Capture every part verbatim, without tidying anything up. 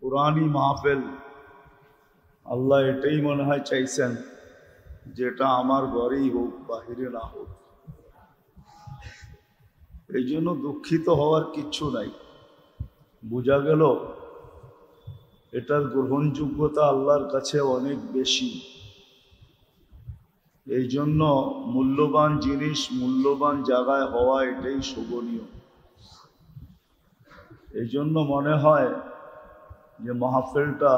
কুরআনী মাহফিল আল্লাহ এটাই মনে হয় চাইছেন যেটা আমার ঘরেই হোক, বাহিরে না হোক। এই জন্য দুঃখিত হওয়ার কিচ্ছু নাই। বোঝা গেল এটার গ্রহণযোগ্যতা আল্লাহর কাছে অনেক বেশি। এই জন্য মূল্যবান জিনিস মূল্যবান জায়গায় হওয়া এটাই শোভনীয়। এই জন্য মনে হয় যে মাহফিলটা,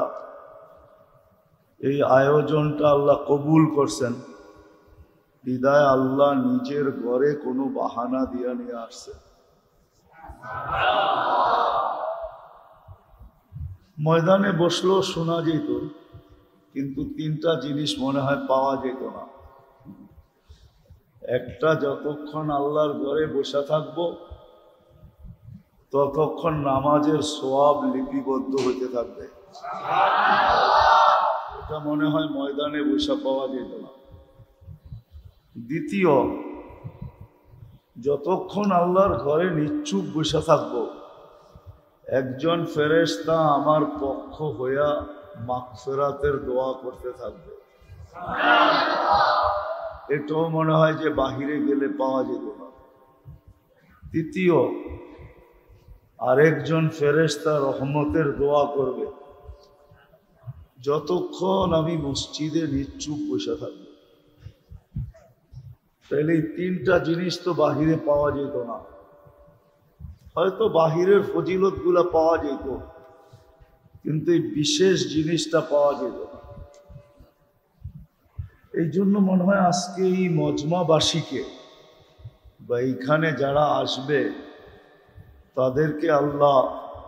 এই আয়োজনটা আল্লাহ কবুল করছেন। বিদায় আল্লাহ নিজের ঘরে কোনো বাহানা দিয়া নিয়ে আসছে। ময়দানে বসলেও শোনা যেত, কিন্তু তিনটা জিনিস মনে হয় পাওয়া যেত না। একটা, যতক্ষণ আল্লাহর ঘরে বসে থাকবো ততক্ষণ নামাজের সওয়াব লিপিবদ্ধ হতে থাকবে। এটা মনে হয় ময়দানে বসে পাওয়া যেত না। দ্বিতীয়, যতক্ষণ আল্লাহর ঘরে নিশ্চুপ বসে থাকবো একজন ফেরেশতা আমার পক্ষ হইয়া মাগফিরাতের দোয়া করতে থাকবে। এটাও মনে হয় যে বাহিরে গেলে পাওয়া যেত না। তৃতীয়, আরেকজন ফেরেশতা রহমতের দোয়া করবে যতক্ষণ আমি মসজিদে নিশ্চুপ বসে থাকবো। তাহলে এই তিনটা জিনিস তো বাহিরে পাওয়া যেত না। হয়তো বাহিরের ফজিলত গুলা পাওয়া যেত, কিন্তু এই বিশেষ জিনিসটা পাওয়া যেত না। এই জন্য মনে হয় আজকে এই মজমাবাসীকে বা এইখানে যারা আসবে তাদেরকে আল্লাহ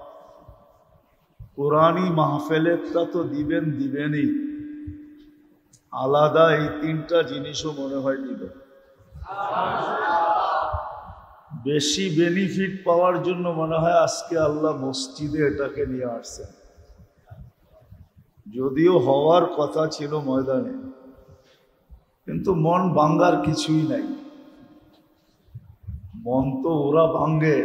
কুরআনী মাহফিলেরটা তো দিবেন দিবেনই, আলাদা এই তিনটা জিনিসও মনে হয় দিবেন। বেশি বেনিফিট পাওয়ার জন্য মনে হয় আজকে আল্লাহ মসজিদে এটাকে নিয়ে আসছেন। যদিও হওয়ার কথা ছিল ময়দানে, কিন্তু মন ভাঙ্গার কিছুই নাই। মন তো ওরা ভাঙ্গে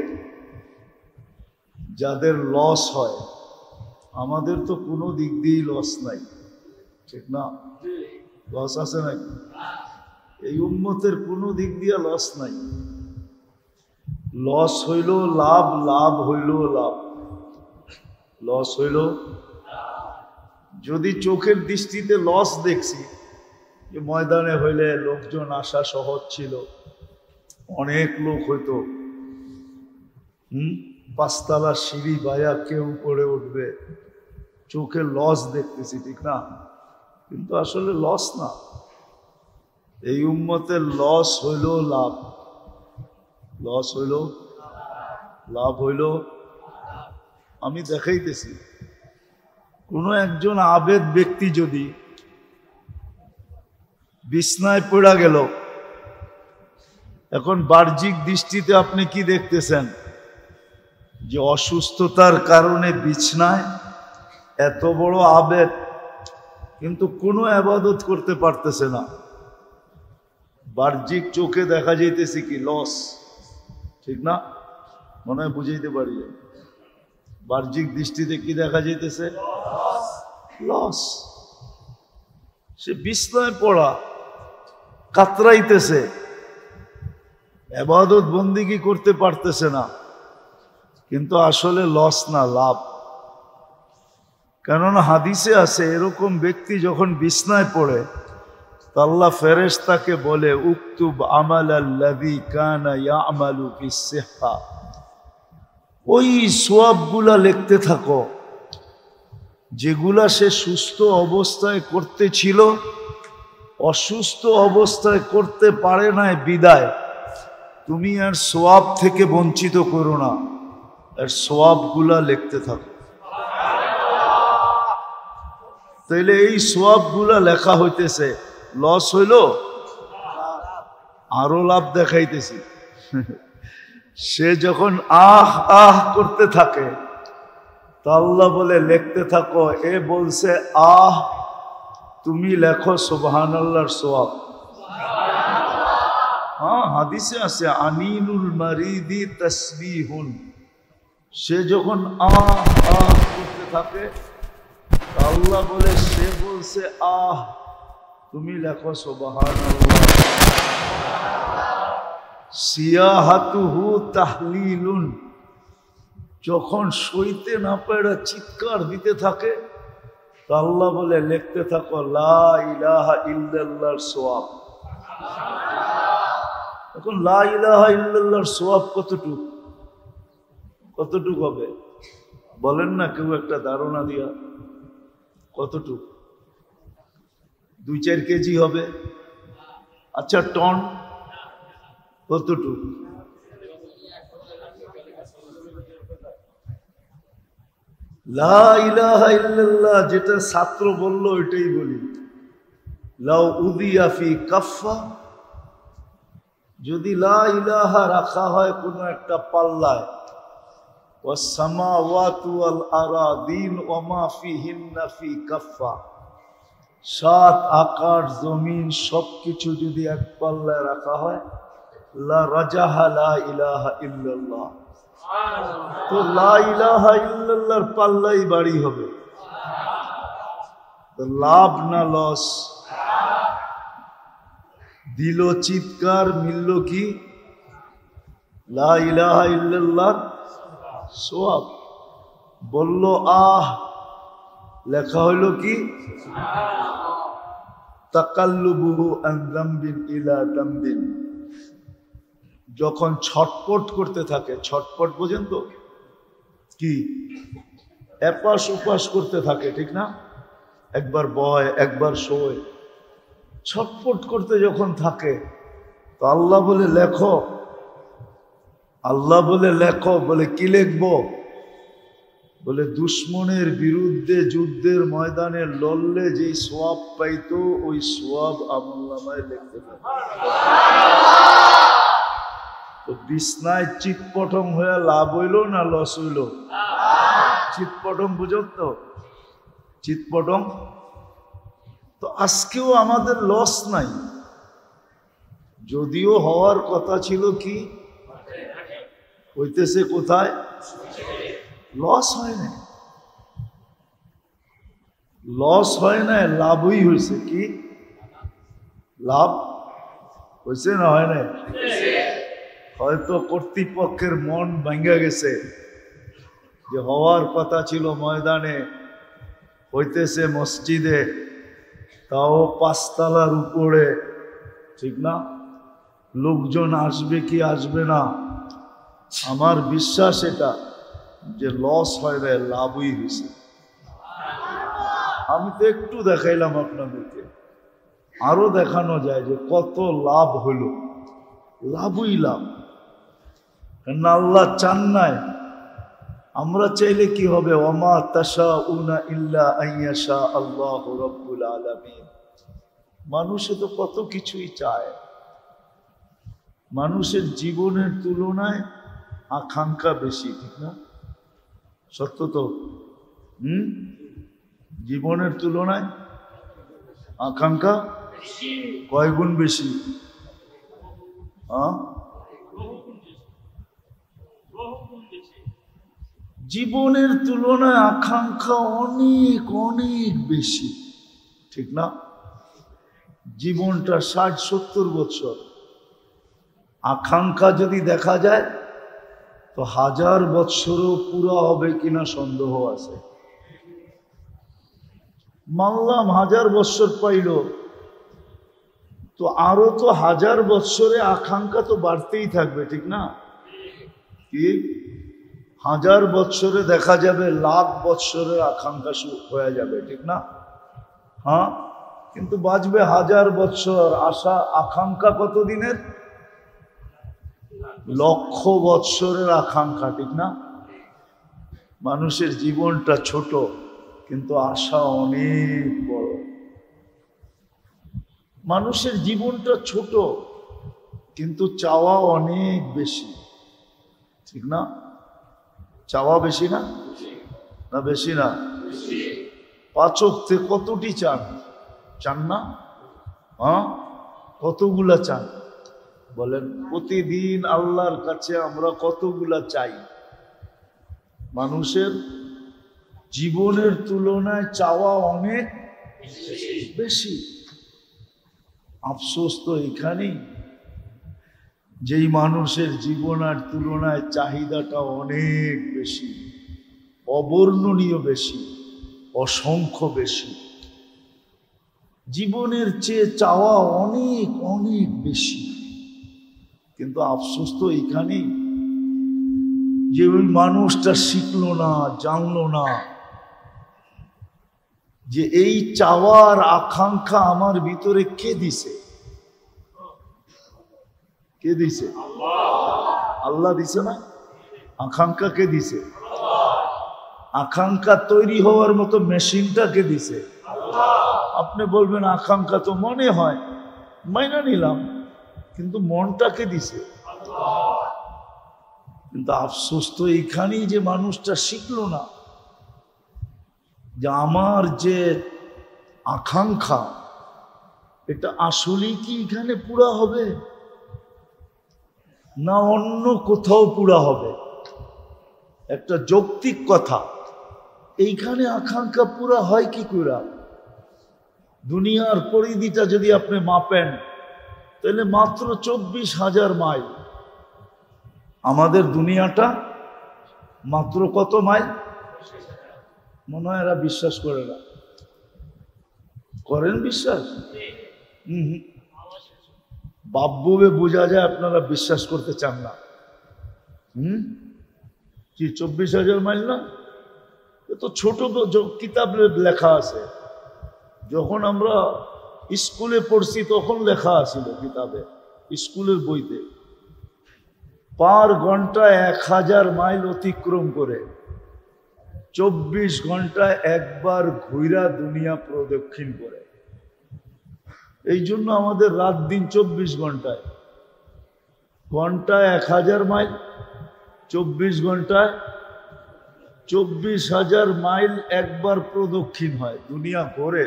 যাদের লস হয়। আমাদের তো কোনো দিক দিয়েই লস নাই, ঠিক না? লস আছে নাকি? এই উম্মতের কোনো দিক দিয়ে লস নাই। লস হইল লাভ, লাভ হইল লাভ। লস হইল, যদি চোখের দৃষ্টিতে লস দেখছি যে ময়দানে হইলে লোকজন আসা সহজ ছিল, অনেক লোক হইতো, হুম পাঁচতলা সিঁড়ি বায়া কেউ করে উঠবে, চোখে লস দেখতেছি, ঠিক না? কিন্তু আসলে লস না। এই উম্মতের লস হইল লাভ, লস হইল লাভ হইল। আমি দেখাইতেছি, কোন একজন আবেদ ব্যক্তি যদি বিছনায় পড়া গেল, এখন বাহ্যিক দৃষ্টিতে আপনি কি দেখতেছেন? যে অসুস্থতার কারণে বিছনায়, এত বড় আবেদ কিন্তু কোনো ইবাদত করতে পারতেছে না। বাহ্যিক চোখে দেখা যাইতেছে কি লস, ঠিক না? মনে হয় বুঝাইতে পারি। বাহ্যিক দৃষ্টিতে কি দেখা যাইতেছে? লস। সে বিছনায় পড়া, কাতরাইতেছে, ইবাদত বন্দেগী করতে পারতেছে না, কিন্তু আসলে লস না, লাভ। কেননা হাদিসে আছে এরকম ব্যক্তি যখন বিছনায় পড়ে তো আল্লাহ ফেরেশতাকে বলে, উকতুব আমালাল্লাযী কানা ইয়ামালু ফিস-সিহহা, ওই সওয়াবগুলা লিখতে থাকো যেগুলা সে সুস্থ অবস্থায় করতে ছিল, অসুস্থ অবস্থায় করতে পারে নাই বিদায় তুমি আর সওয়াব থেকে বঞ্চিত করো না, আর সওয়াবগুলা লিখতে থাকো। তাইলে এই সওয়াবগুলা লেখা হইতেছে, লস হইল, আরো লাভ দেখাইতেছি। সে যখন আহ আহ করতে থাকে তা আল্লাহ বলে লিখতে থাকো। এ বলছে আহ, তুমি লেখো সুবহানাল্লাহর সওয়াব। হ্যাঁ, হাদিসে আছে আনিনুল মারিদি তাসবিহুন, সে যখন আহ আহ করতে থাকে আল্লাহ বলে সে বলছে আহ তুমি লেখো সুবহানাল্লাহ। সিয়াহাতুহু তাহলিলুন, যখন সইতে না পারে চিৎকার দিতে থাকে তো আল্লাহ বলে লিখতে থাকো লা ইলাহা ইল্লাল্লাহর সওয়াব। এখন লা ইলাহা ইল্লাল্লাহর সওয়াব কতটুকু কতটুকু হবে বলেন না কেউ একটা ধারণা দিয়া? কতটুকু? দুই চার কেজি হবে? আচ্ছা টন কতটুকু? লা ইলাহা ইল্লাল্লাহ যেটা ছাত্র বলল ওইটাই বলি। লাউ উদিয়া ফি কাফা, যদি লা ইলাহা রাখা হয় কোনো একটা পাল্লায়, ওয়াস সামাওয়াতু ওয়াল আরাদিন ওয়া মা ফিহিন্না ফি কাফা, সাত আকাশ জমিন সবকিছু যদি এক পাল্লায় রাখা হয়, লা রাজাহা লা ইলাহা ইল্লাল্লাহ, তো লা ইলাহা ইল্লাল্লাহর পাল্লাই বাড়ি হবে। তো লাভ না লস? দিল চিৎকার, মিলল কি? লা ইলাহা ইল্লাল্লাহর সওয়াব। বলল আহ, লেখা হইল কি? তাকাল্লুবুহু আন যামবিন ইলা যামবিন, যখন ছটপট করতে থাকে, ছটপট বোঝেন তো কি? এপাশ উপাস করতে থাকে, ঠিক না? একবার বয় একবার শোয়, ছটপট করতে যখন থাকে তো আল্লাহ বলে লেখো, আল্লাহ বলে লেখো। বলে কি লিখবো? বলে দুশ্মনের বিরুদ্ধে যুদ্ধের ময়দানে লড়লে যেই সওয়াব পাইতো ওই সওয়াব আমলনামায় লিখতে থাকে। তো বিছনায় চিৎপটং হয়ে লাভ হইল না লস হইল? চিৎপটং বুঝত তো? চিৎপটং। তো আজকেও আমাদের লস নাই, যদিও হওয়ার কথা ছিল কি হইতেছে কোথায়? লস হয় না, লস হয় না, লাভই হয়েছে। কি লাভ হয়েছে না হয় না? হয়তো কর্তৃপক্ষের মন ভাঙ্গা গেছে যে হওয়ার কথা ছিল ময়দানে, হইতেছে মসজিদে, তাও পাঁচতলার উপরে, ঠিক না? লোকজন আসবে কি আসবে না? আমার বিশ্বাস এটা যে লস হয় না, লাভই হয়েছে। আমি তো একটু দেখাইলাম আপনাদেরকে, আরো দেখানো যায় যে কত লাভ হইল। লাভই লাভ, কারণ আল্লাহ চান নাই। আমরা চাইলে কি হবে? ওমা তাশাউনা ইল্লা আইয়াশা আল্লাহু রাব্বুল আলামিন। মানুষে তো কত কিছুই চায়, মানুষের জীবনের তুলনায় আকাঙ্ক্ষা বেশি, ঠিক না? সত্য তো? হুম, জীবনের তুলনায় আকাঙ্ক্ষা কয় গুণ বেশি? হ্যাঁ, জীবনের তুলনায় আকাঙ্ক্ষা অনেক অনেক বেশি, ঠিক না? জীবনটা ষাট সত্তর বছর, আকাঙ্ক্ষা যদি দেখা যায় তো হাজার বৎসরও পুরা হবে কিনা সন্দেহ আছে। মানলাম হাজার বৎসর পাইল, তো আরো তো হাজার বৎসরে আকাঙ্ক্ষা তো বাড়তেই থাকবে, ঠিক না? কি হাজার বৎসরে দেখা যাবে লাখ বৎসরের আকাঙ্ক্ষা হয়ে যাবে, ঠিক না? হ্যাঁ, কিন্তু বাঁচবে হাজার বৎসর, আশা আকাঙ্ক্ষা কতদিনের? লক্ষ বৎসরের আকাঙ্ক্ষা, ঠিক না? মানুষের জীবনটা ছোট কিন্তু আশা অনেক বড়। মানুষের জীবনটা ছোট কিন্তু চাওয়া অনেক বেশি, ঠিক না? চাওয়া বেশি না? না বেশি না? পাঁচ ওয়াক্তে কতটি চান? চান না? হ্যাঁ, কতগুলা চান বলেন? প্রতিদিন আল্লাহর কাছে আমরা কতগুলা চাই? মানুষের জীবনের তুলনায় চাওয়া অনেক বেশি। আফসোস তো এখানেই, যেই মানুষের জীবনের তুলনায় চাহিদাটা অনেক বেশি, অবর্ণনীয় বেশি, অসংখ্য বেশি। জীবনের চেয়ে চাওয়া অনেক অনেক বেশি, কিন্তু আফসোস তো এখানেই যে ওই মানুষটা শিখলো না, জানলো না যে এই চাওয়ার আকাঙ্ক্ষা আমার ভিতরে কে দিছে। কে দিছে? আল্লাহ দিছে না? আকাঙ্ক্ষা কে দিছে? আকাঙ্ক্ষা তৈরি হওয়ার মতো মেশিনটা কে দিছে? আপনি বলবেন আকাঙ্ক্ষা তো মনে হয়, মাইনা নিলাম, কিন্তু মনটাকে দিছে। কিন্তু আফসোস তো এখানেই যে মানুষটা শিখলো না যে আমার যে আকাঙ্ক্ষা এটা আসলেই কি এখানে পুরা হবে না অন্য কোথাও পুরা হবে। একটা যৌক্তিক কথা, এইখানে আকাঙ্ক্ষা পুরা হয় কি করে? দুনিয়ার পরিধিটা যদি আপনি মাপেন তাহলে মাত্র চব্বিশ হাজার মাইল। আমাদের দুনিয়াটা মাত্র কত মাইল? মনে হয় এরা বিশ্বাস করে না। করেন বিশ্বাস? হম হম বাব্যবে বোঝা যায় আপনারা বিশ্বাস করতে চান না। হুম কি চব্বিশ হাজার মাইল না? এ তো ছোট কিতাবে লেখা আছে। যখন আমরা স্কুলে পড়ছি তখন লেখা আছিল কিতাবে, স্কুলের বইতে, পার ঘন্টায় এক হাজার মাইল অতিক্রম করে চব্বিশ ঘন্টায় একবার ঘুরা দুনিয়া প্রদক্ষিণ করে। এই জন্য আমাদের রাত দিন চব্বিশ ঘন্টায়, ঘন্টায় এক হাজার মাইল, চব্বিশ ঘন্টায় চব্বিশ হাজার মাইল একবার প্রদক্ষিণ হয়, দুনিয়া ঘোরে।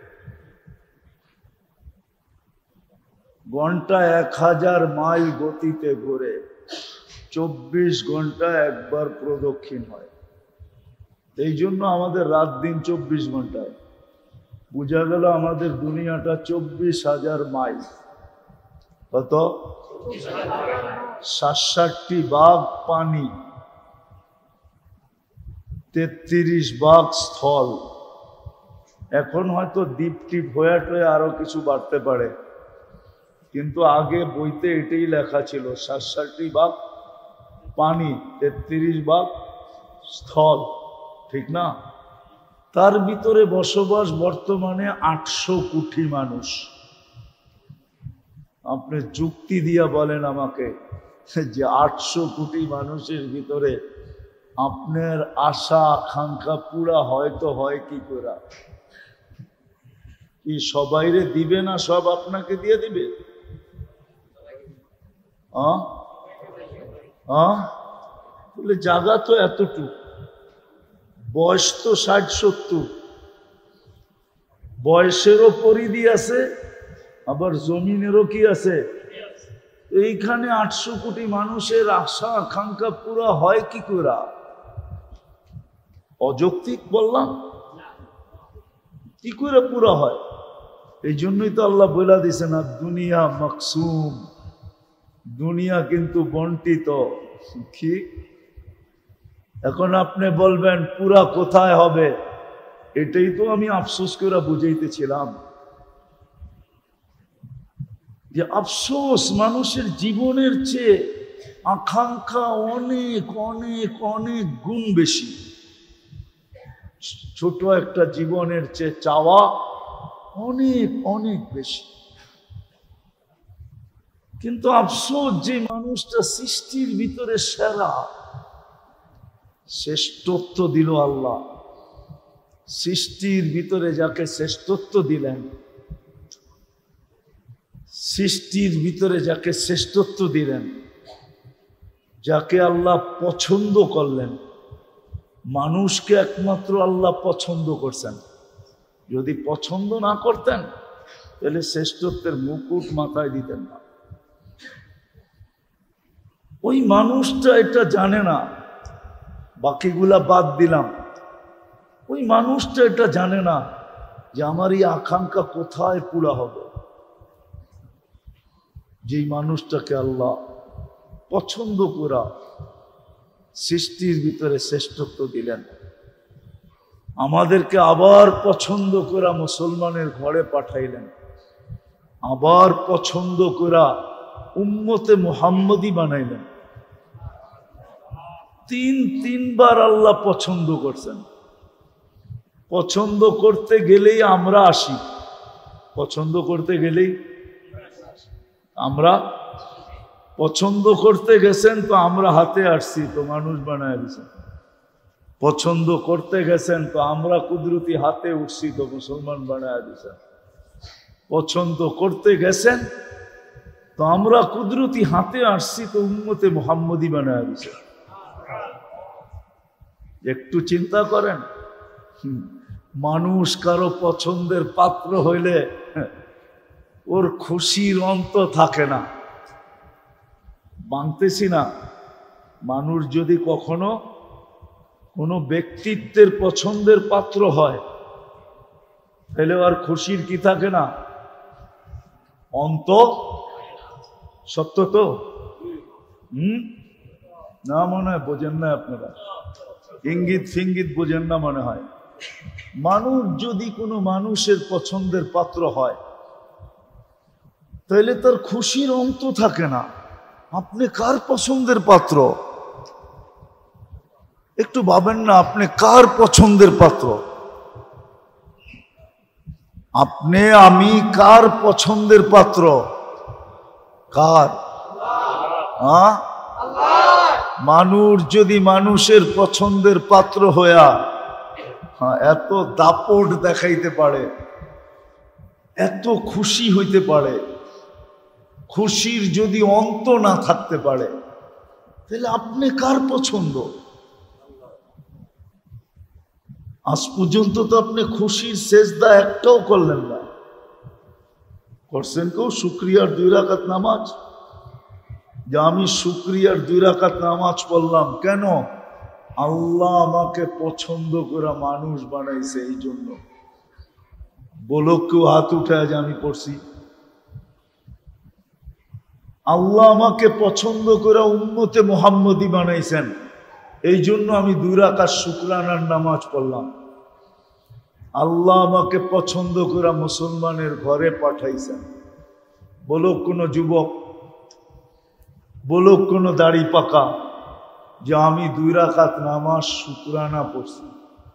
ঘন্টায় এক হাজার মাইল গতিতে ঘোরে, চব্বিশ ঘন্টা একবার প্রদক্ষিণ হয়। এই জন্য আমাদের রাত দিন চব্বিশ ঘন্টায়। বোঝা গেল আমাদের দুনিয়াটা চব্বিশ হাজার মাইল। কত? ষাটটি ভাগ পানি, তেত্রিশ ভাগ স্থল। এখন হয়তো দ্বীপ টিপ হয়ে টয়ে আরো কিছু বাড়তে পারে, কিন্তু আগে বইতে এটাই লেখা ছিল, ষাটটি ভাগ পানি, তেত্রিশ ভাগ স্থল, ঠিক না? তার ভিতরে বসবাস বর্তমানে আটশো কোটি মানুষ। আপনি যুক্তি দিয়া বলেন আমাকে যে আটশো কোটি মানুষের ভিতরে আপনার আশা আকাঙ্ক্ষা পুরা হয়তো হয় কি করে? কি সবাইরে দিবে না? সব আপনাকে দিয়ে দিবে? বলে জায়গা তো এতটুকু, বয়স তো ষাট সত্তর, বয়সেরও পরিধি আছে, আবার জমিনেরও কি আছে। এইখানে আটশো কোটি মানুষের আশা আকাঙ্ক্ষা পুরা হয় কি করে? অযৌক্তিক বললাম? কি করে পুরা হয়? এই জন্যই তো আল্লাহ বলে দিছে না, দুনিয়া মাকসুম, দুনিয়া কিন্তু বন্টিত। কি এখন আপনি বলবেন পুরা কোথায় হবে? এটাই তো আমি আফসোস করে বুঝাইতেছিলাম যে আফসোস মানুষের জীবনের চেয়ে আকাঙ্ক্ষা অনেক অনেক অনেক গুণ বেশি। ছোট একটা জীবনের চেয়ে চাওয়া অনেক অনেক বেশি। কিন্তু আফসোস যে মানুষটা সৃষ্টির ভিতরে সেরা, শ্রেষ্ঠত্ব দিল আল্লাহ, সৃষ্টির ভিতরে যাকে শ্রেষ্ঠত্ব দিলেন, সৃষ্টির ভিতরে যাকে শ্রেষ্ঠত্ব দিলেন, যাকে আল্লাহ পছন্দ করলেন। মানুষকে একমাত্র আল্লাহ পছন্দ করছেন। যদি পছন্দ না করতেন তাহলে শ্রেষ্ঠত্বের মুকুট মাথায় দিতেন না। ওই মানুষটা এটা জানে না বাকিগুলা বাদ দিলাম। ওই মানুষটা এটা জানে না যে আমার এই আকাঙ্ক্ষা কোথায় পুরা হবে। যেই মানুষটাকে আল্লাহ পছন্দ করা সৃষ্টির ভিতরে শ্রেষ্ঠত্ব দিলেন, আমাদেরকে আবার পছন্দ করা মুসলমানের ঘরে পাঠাইলেন, আবার পছন্দ করা উম্মতে মুহাম্মদী বানাইলেন। তিন তিনবার আল্লাহ পছন্দ করছেন। পছন্দ করতে গেলেই আমরা আসি, পছন্দ করতে গেলেই আমরা পছন্দ করতে গেছেন তো আমরা হাতে আসছি তো মানুষ বানায় দিয়েছেন। পছন্দ করতে গেছেন তো আমরা কুদরতি হাতে উঠছি তো মুসলমান বানায় দিয়েছেন। পছন্দ করতে গেছেন তো আমরা কুদরতি হাতে আসছি তো উম্মতে মুহাম্মদী বানায় দিয়েছেন। একটু চিন্তা করেন, মানুষ কারো পছন্দের পাত্র হইলে ওর খুশির অন্ত থাকে না। মানতেছি না, মানুষ যদি কখনো কোনো ব্যক্তিত্বের পছন্দের পাত্র হয় তাহলে আর খুশির কি থাকে না, অন্ত। সত্য তো? হম না মনে হয় বোঝেন না আপনারা, ইঙ্গিত ফিঙ্গিত বোঝেন না মনে হয়। মানুষ যদি কোনো মানুষের পছন্দের পাত্র হয় তাহলে তার খুশির অন্ত থাকে না। আপনি কার পছন্দের পাত্র? একটু ভাবেন না, আপনি কার পছন্দের পাত্র? আপনি আমি কার পছন্দের পাত্র? কার? হ্যাঁ, মানুষ যদি মানুষের পছন্দের পাত্র হইয়া হ্যাঁ এত দাপট দেখাইতে পারে, এত খুশি হইতে পারে, খুশির যদি অন্ত না থাকতে পারে তাহলে আপনি কার পছন্দ? আজ পর্যন্ত তো আপনি খুশির সেজদা একটাও করলেন না। করছেন কেউ শুকরিয়ার দুই রাকাত নামাজ? যে আমি শুকরিয়ার দুই রাকাত নামাজ পড়লাম, কেন? আল্লাহ আমাকে পছন্দ করে মানুষ বানাইছে এই জন্য। বলো কেউ হাত উঠায় যে আমি পড়ছি। আল্লাহ আমাকে পছন্দ করে উম্মতে মুহাম্মদী বানাইছেন এই জন্য আমি দুই রাকাত শুকরানার নামাজ পড়লাম। আল্লাহ আমাকে পছন্দ করে মুসলমানের ঘরে পাঠাইছেন। বলো কোনো যুবক, বলো কোনো দাড়ি পাকা যে আমি দুই রাকাত নামাজ শুকরানা পড়ছি।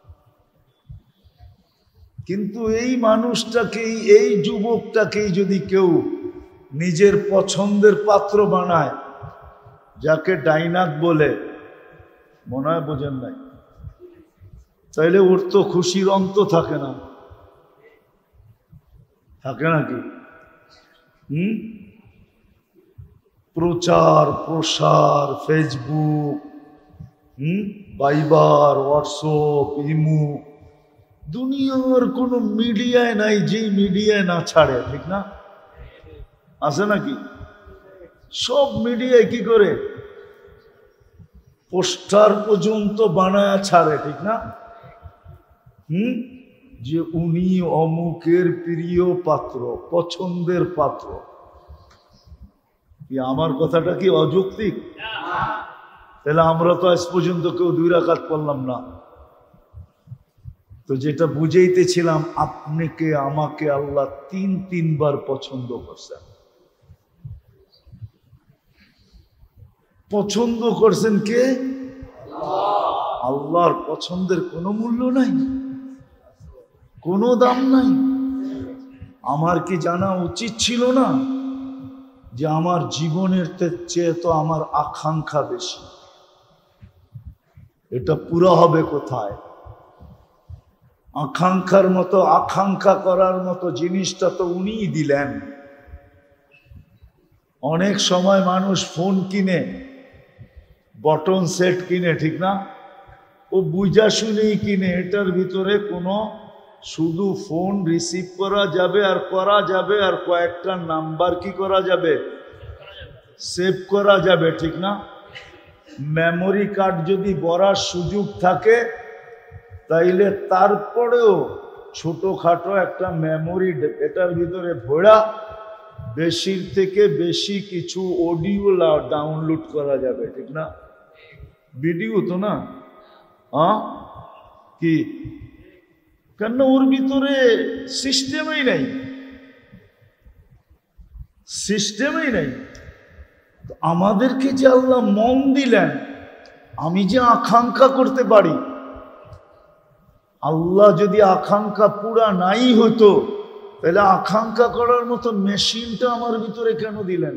কিন্তু এই মানুষটাকেই, এই যুবকটাকেই যদি কেউ নিজের পছন্দের পাত্র বানায়, যাকে ডাইনাক বলে, মনে হয় বোঝেন নাই, তাইলে ওর তো খুশির অন্ত থাকে না, থাকে নাকি? হুম প্রচার প্রসার, ফেসবুক, হুম ভাইবার, হোয়াটসঅ্যাপ, ইমো, দুনিয়ার কোনো মিডিয়ায় নাই যেই মিডিয়ায় না ছাড়ে, ঠিক না? আছে নাকি? সব মিডিয়ায় কি করে পোস্টার পর্যন্ত বানায় ছাড়ে, ঠিক না? হুম যে উনি অমুকের প্রিয় পাত্র, পছন্দের পাত্র। কি আমার কথাটা কি অযৌক্তিক? তাহলে আমরা তো আজ পর্যন্ত কেউ দুই রাকাত পড়লাম না। তো যেটা বুঝাইতেছিলাম, আপনাকে আমাকে আল্লাহ তিন তিনবার পছন্দ করছেন। পছন্দ করছেন কে? আল্লাহর পছন্দের কোনো মূল্য নাই, কোনো দাম নাই। আমার কি জানা উচিত ছিল না যে আমার জীবনের চেয়ে তো আমার আকাঙ্ক্ষা বেশি, এটা পুরো হবে কোথায়? আকাঙ্ক্ষার মতো, আকাঙ্ক্ষা করার মতো জিনিসটা তো উনিই দিলেন। অনেক সময় মানুষ ফোন কিনে, বটন সেট কিনে, ঠিক না? ও বুঝা শুনেই কিনে, এটার ভিতরে কোনো শুধু ফোন রিসিভ করা যাবে আর করা যাবে আর কয়েকটা নাম্বার কি করা যাবে, সেভ করা যাবে, ঠিক না? মেমোরি কার্ড যদি ভরার সুযোগ থাকে তাইলে তারপরেও ছোটখাটো একটা মেমোরি এটার ভিতরে ভরা বেশির থেকে বেশি কিছু অডিও ডাউনলোড করা যাবে, ঠিক না? ভিডিও তো না, হ্যাঁ কি? কেন ওর ভিতরে সিস্টেমই নাই, সিস্টেমই নাই। আমাদেরকে যে আল্লাহ মন দিলেন, আমি যে আকাঙ্ক্ষা করতে পারি, আল্লাহ যদি আকাঙ্ক্ষা পুরা নাই হতো তাহলে আকাঙ্ক্ষা করার মতো মেশিনটা আমার ভিতরে কেন দিলেন?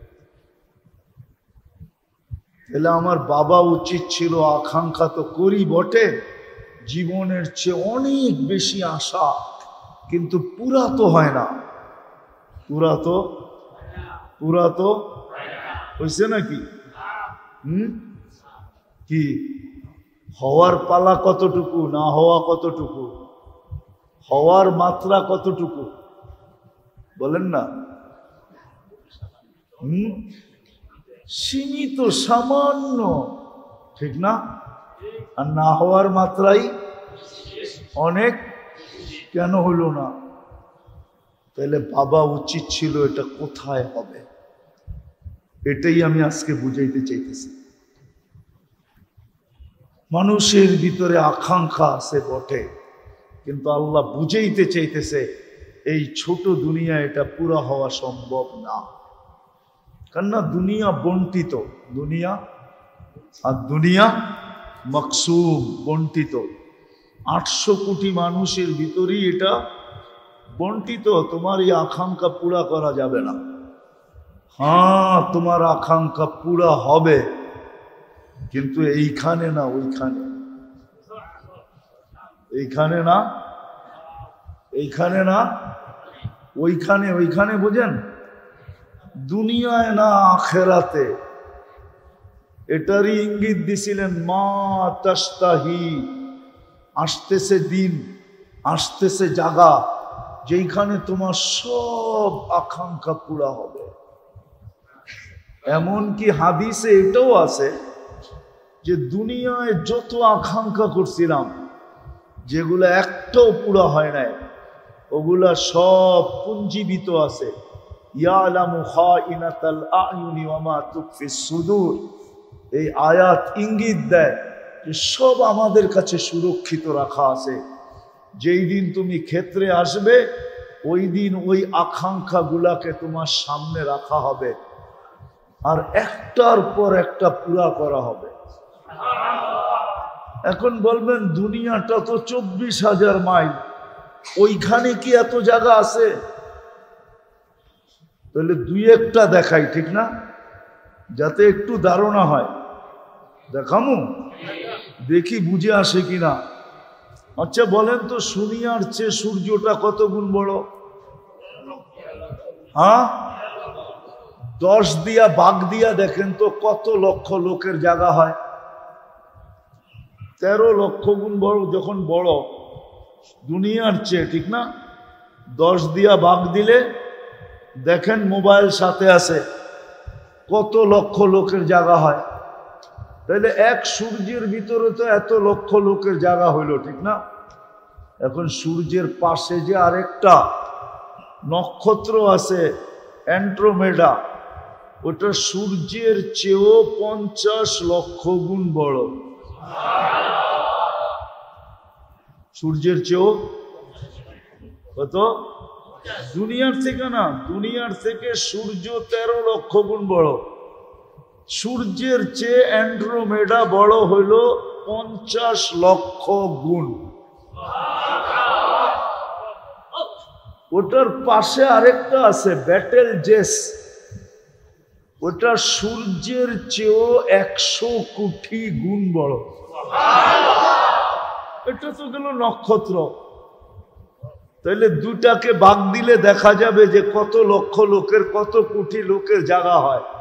তাহলে আমার বাবা উচিত ছিল, আকাঙ্ক্ষা তো করি বটে, জীবনের চেয়ে অনেক বেশি আশা, কিন্তু পুরা তো হয় না, পুরা তো পুরা তো হয়েছে নাকি? হুম কি হওয়ার পালা কতটুকু, না হওয়া কতটুকু, হওয়ার মাত্রা কতটুকু বলেন না? হুম সীমিত, সামান্য, ঠিক না? আর না হওয়ার মাত্রাই অনেক, কেন হলো না? তাহলে বাবা উচিত ছিল এটা কোথায় হবে, এটাই আমি আজকে বুঝাইতে চাইতেছি। মানুষের ভিতরে আকাঙ্ক্ষা আছে বটে, কিন্তু আল্লাহ বুঝাইতে চাইতেছে এই ছোট দুনিয়া এটা পুরা হওয়া সম্ভব না। কেননা দুনিয়া বন্টিত, দুনিয়া আর দুনিয়া মকসুম, বন্টিত। আটশো কোটি মানুষের ভিতরেই এটা বন্টিত। তোমার এই আকাঙ্ক্ষা পুরা করা যাবে না। হ্যাঁ, তোমার আকাঙ্ক্ষা পুরা হবে, কিন্তু এইখানে না ওইখানে, এইখানে না এইখানে না ওইখানে, ওইখানে বুঝেন, দুনিয়ায় না আখেরাতে। এটারই ইঙ্গিত দিছিলেন মা তাস্তাহি, আসতেছে দিন, আসতেছে জাগা যেইখানে তোমার সব আকাঙ্ক্ষা পুরা হবে। এমনকি হাদিসে এটাও আছে যে দুনিয়ায় যত আকাঙ্ক্ষা করছিলাম, যেগুলো একটাও পুরা হয় নাই, ওগুলা সব পুঞ্জীবিত আছে। ইয়ালামু খাইনাতাল আয়ুনি ওয়া মা তুখফিস সুদূর। এই আয়াত ইঙ্গিত দেয় যে সব আমাদের কাছে সুরক্ষিত রাখা আছে। যেই দিন তুমি ক্ষেত্রে আসবে, ওই দিন ওই আকাঙ্ক্ষাগুলাকে তোমার সামনে রাখা হবে, আর একটার পর একটা পুরা করা হবে। এখন বলবেন দুনিয়াটা তো চব্বিশ হাজার মাইল, ওইখানে কি এত জায়গা আছে? তাহলে দুই একটা দেখাই, ঠিক না? যাতে একটু ধারণা হয়। দেখামু, দেখি বুঝে আসে কিনা। আচ্ছা বলেন তো, দুনিয়ার চেয়ে সূর্যটা কত গুণ বড়? হ্যাঁ, দশ দিয়া ভাগ দিয়া দেখেন তো কত লক্ষ লোকের জায়গা হয়। তেরো লক্ষ গুণ বড় যখন বড় দুনিয়ার চেয়ে, ঠিক না? দশ দিয়া ভাগ দিলে দেখেন মোবাইল সাথে আছে, কত লক্ষ লোকের জায়গা হয়। তাহলে এক সূর্যের ভিতরে তো এত লক্ষ লোকের জায়গা হইল, ঠিক না? এখন সূর্যের পাশে যে আরেকটা নক্ষত্র আছে অ্যান্ড্রোমেডা, ওটা সূর্যের চেয়েও পঞ্চাশ লক্ষ গুণ বড়। সূর্যের চেয়েও কত? দুনিয়ার থেকে না, দুনিয়ার থেকে সূর্য তেরো লক্ষ গুণ বড়। সূর্যের চেয়ে অ্যান্ড্রোমেডা বড় হইল পঞ্চাশ লক্ষ গুণ। ওটার পাশে আরেকটা আছে ব্যাটেল জেস, ওটা সূর্যের চেয়েও একশো কোটি গুণ বড়। এটা তো গেল নক্ষত্র। তাহলে দুটাকে ভাগ দিলে দেখা যাবে যে কত লক্ষ লোকের, কত কোটি লোকের জায়গা হয়।